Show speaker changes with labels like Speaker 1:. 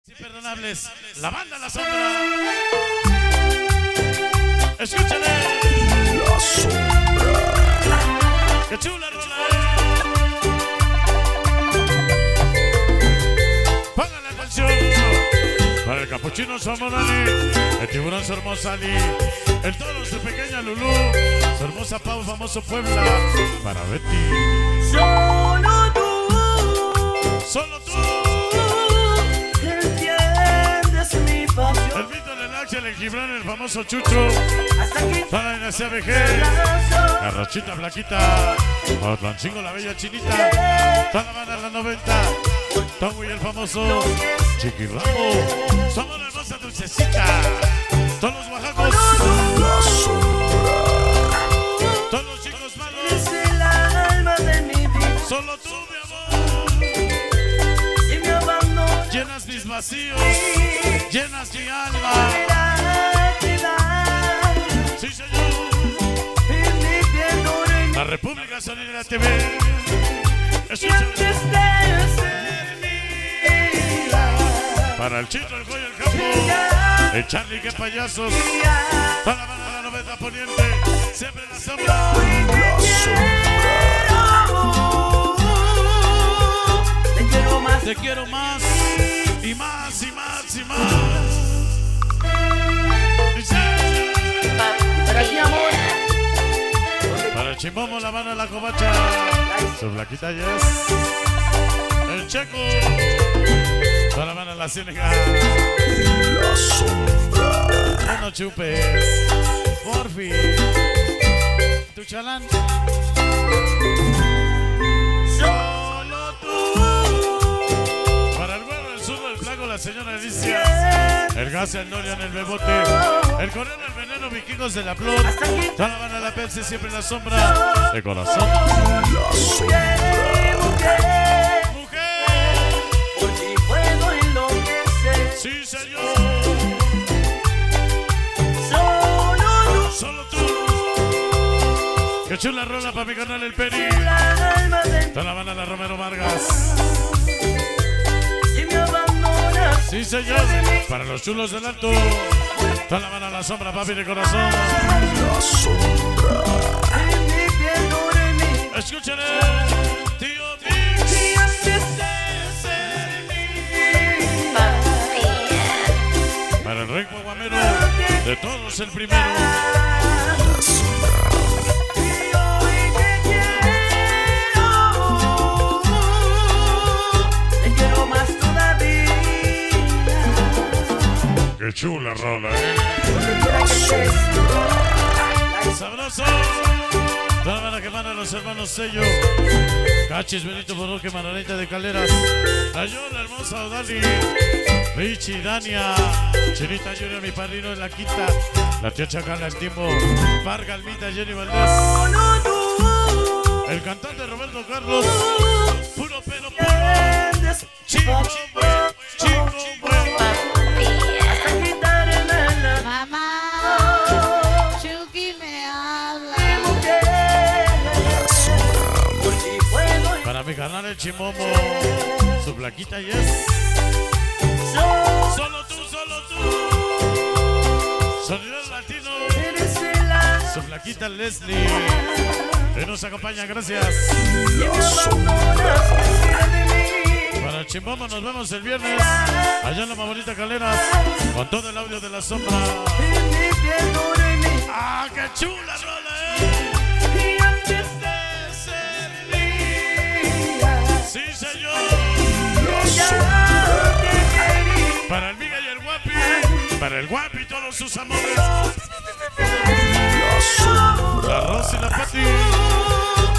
Speaker 1: Imperdonables, la banda La Sombra. Escúchale.
Speaker 2: La Sombra.
Speaker 1: Qué chula rola. Pongan la atención. Para el capuchino Zamorani, el tiburón su hermosa Ali, el toro su pequeña Lulú, su hermosa Pau, famoso Puebla. Para Betty.
Speaker 3: Solo tú.
Speaker 1: Solo tú. El Vito, el Axel, el Gibran, el famoso Chucho. Toda la dinastía VG. La Rochita Flaquita. Otlancingo, la bella Chinita. Toda la banda de la 90. Tongo y el famoso Chiquirramo. Somos la hermosa Dulcecita. Todos los oaxacos.
Speaker 2: La Sombra.
Speaker 1: Todos los chicos malos.
Speaker 3: Es el alma de mi vida.
Speaker 1: Solo tú, mi amor.
Speaker 3: Si me abandonas,
Speaker 1: Llenas mis vacíos. Llenas mi alma. Sí, señor. La República Sonora TV. Escúchame. Para el Chito, el Goyo, el Campo. El Charlie, qué payasos. Toda la banda de la 90 poniente. Siempre en la sombra.
Speaker 2: La Sombra.
Speaker 1: Te quiero más. Y más, y más, y más. Para el Chimbomo, la mano de la covacha. Su Flaquita Yes. El Checo. Toda la mano de la Ciénaga.
Speaker 2: La Sombra.
Speaker 1: No chupes. Porfi. Tu chalán. Solo tú. Para el güero, el zurdo, el flaco, la señora Alicia. El gas, el Norian, el Bebote. El Correo, el Veneno, Vikingos de la Flor. Toda la banda de la Pepsi, siempre en la sombra. De corazón.
Speaker 2: La Sombra.
Speaker 3: por ti puedo enloquecer.
Speaker 1: Sí, señor. Solo tú. Qué chula rola para mi canal El Peri. Toda la banda de la Romero Vargas.
Speaker 3: Si me abandonas,
Speaker 1: Sí, señor. Para los chulos del alto. Toda la banda de la sombra, papi de corazón.
Speaker 2: La Sombra.
Speaker 3: en mi piel dormí.
Speaker 1: Escúchale. Tío Mix.
Speaker 3: Y antes de ser mía,
Speaker 1: Para el rey guaguamero. De todos el primero.
Speaker 2: La Sombra.
Speaker 3: y hoy te quiero más todavía.
Speaker 1: Qué chula rola,
Speaker 2: La Sombra.
Speaker 1: Sabroso. Toda la banda que manda los hermanos Sello. Cachis, Benito Borroque, Manolita de Caleras. Ayola, hermosa Odali. Richie, Dania. Chinita Junior, mi padrino en la quinta. La tía Chacala, el Timbo. Varga, Almita, Jenny Valdés.
Speaker 3: Solo tú
Speaker 1: El cantante Roberto Carlos. Puro pelo, puro.
Speaker 3: prendes
Speaker 1: Chico, bueno, chico, bueno.
Speaker 3: hasta quitarme la
Speaker 4: Mamá, Chucky me habla.
Speaker 2: La Sombra.
Speaker 3: por ti puedo
Speaker 1: Para mi canal el Chimomo. Su plaquita Yes. Solo tú, solo tú. Sonido latino.
Speaker 3: eres el alma.
Speaker 1: Su flaquita Leslie. Que nos acompaña, gracias.
Speaker 2: La Sombra.
Speaker 1: Para el Chimbomo nos vemos el viernes. Allá en la más bonita Caleras. Con todo el audio de la sombra.
Speaker 3: En mi piel dormí.
Speaker 1: ¡Ah, qué chula rola,
Speaker 3: Y antes
Speaker 1: de ser mía! Sí, señor.
Speaker 2: La Sombra.
Speaker 3: de querer.
Speaker 1: Para el Miga y el Guapi. Para el Guapi y todos sus amores.
Speaker 2: La Sombra.
Speaker 1: La Rosy y la Pati.